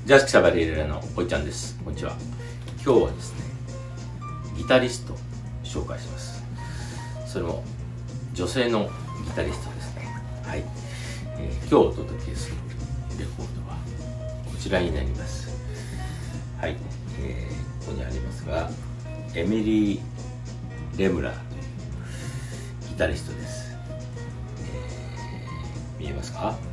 ジャスキサバリエラのおいちゃんです。こんにちは。今日はですね、ギタリストを紹介します。それも女性のギタリストですね。はい。今日お届けするレコードはこちらになります。はい。ここにありますが、エミリー・レムラーというギタリストです。見えますか？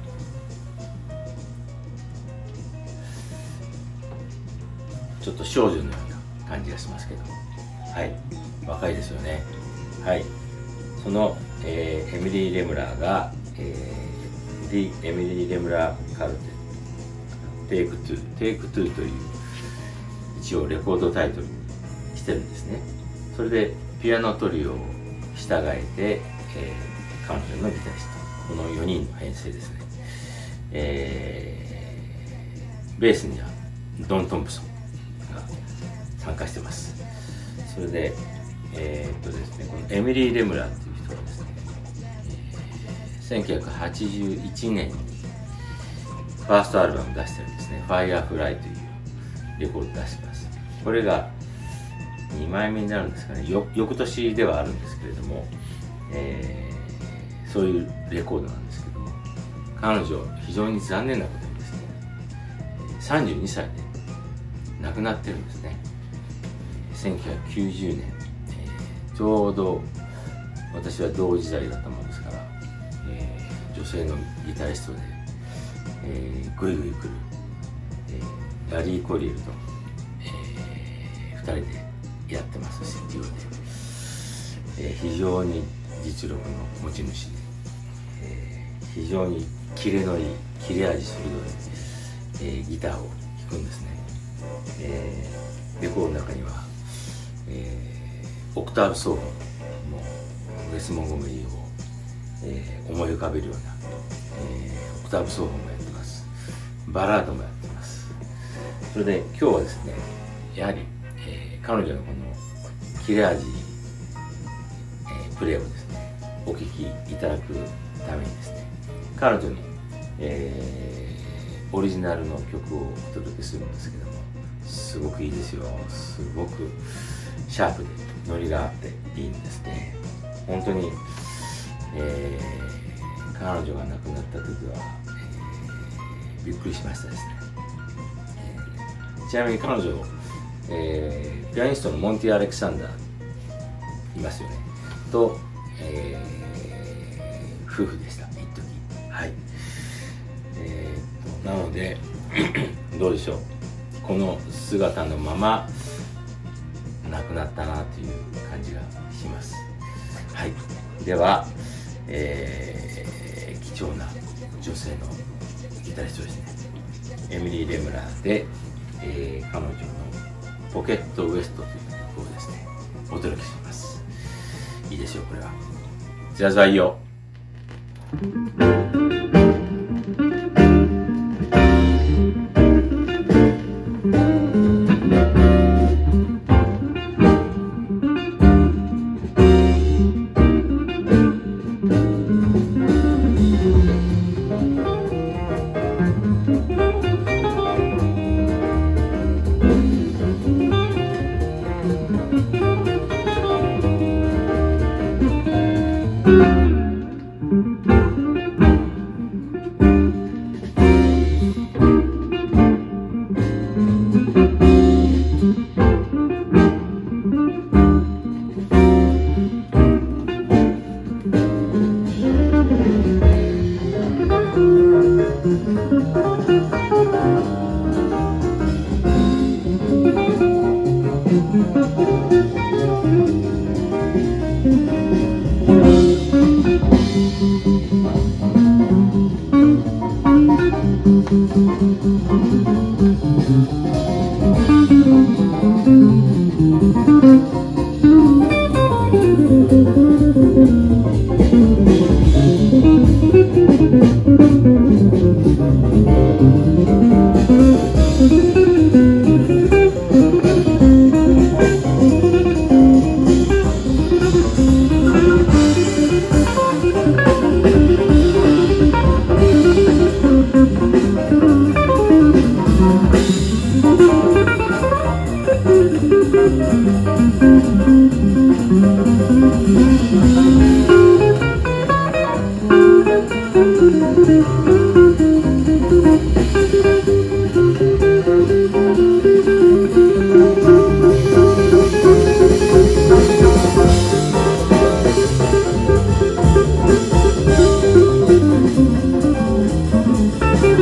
ちょっと少女のような感じがしますけど、はい、若いですよね。はい、その、エミリー・レムラーが、エミリー・レムラー・カルテテイク2という一応レコードタイトルにしてるんですね。それでピアノトリオを従えて、彼女のギタリスト、この4人の編成ですね。ベースにはドン・トンプソンが参加してます。それでですね、このエミリー・レムラーという人はですね、1981年にファーストアルバム出してるんですね。ファイアーフライというレコード出してます。これが2枚目になるんですかね。翌年ではあるんですけれども、そういうレコードなんですけども、彼女非常に残念なことにですね、32歳で亡くなってるんですね。1990年、ちょうど私は同時代だったものですから、女性のギタリストで、グイグイ来る、ラリー・コリエルと、2人でやってますし、デュオで、非常に実力の持ち主で、非常にキレのいい、切れ味鋭い、ギターを弾くんですね。レコードの中には、オクターブ奏法のウェス・モンゴメリーを、思い浮かべるような、オクターブ奏法もやってます。バラードもやってます。それで今日はですね、やはり、彼女のこの切れ味、プレイをですね、お聴きいただくためにですね、彼女の、オリジナルの曲をお届けするんですけども、すごくいいですよ。すごくシャープでノリがあっていいんですね。本当に、彼女が亡くなった時は、びっくりしましたですね。ちなみに彼女、ピアニストのモンティ・アレクサンダーいますよねと、夫婦でした一時。はい。なのでどうでしょう、この姿のまま亡くなったなという感じがします。はい。では、貴重な女性のギタリストですね、エミリー・レムラーで、彼女のポケットウエストという曲をですね、お届けします。いいでしょう、これは。じゃあいいよ。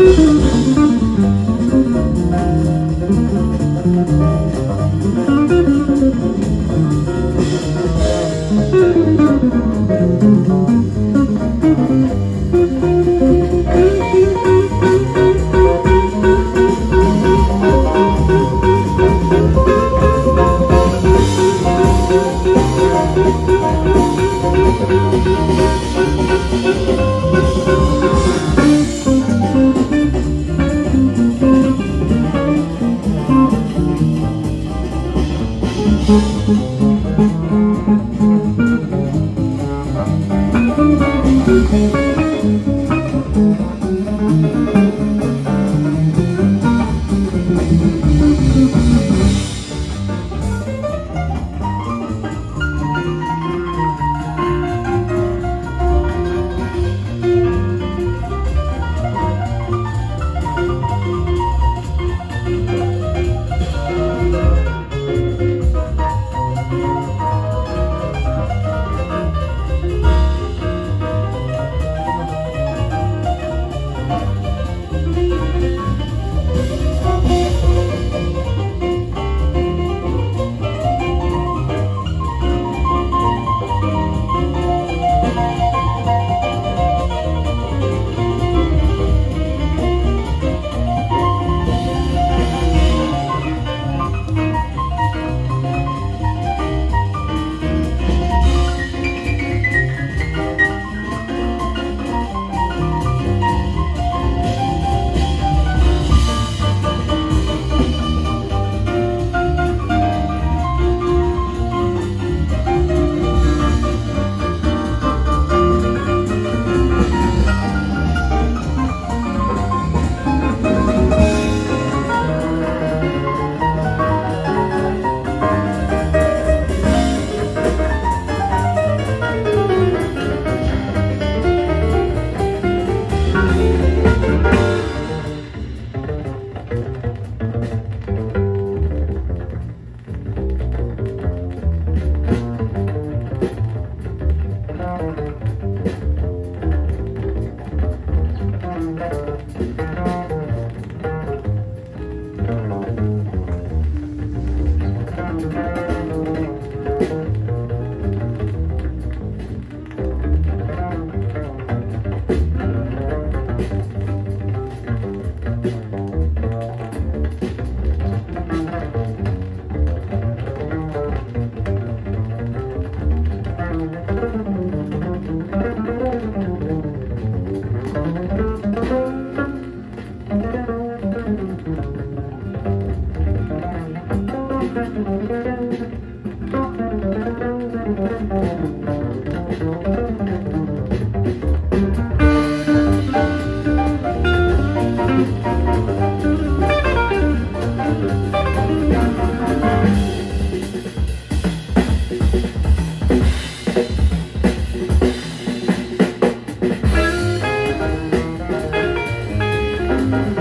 うん。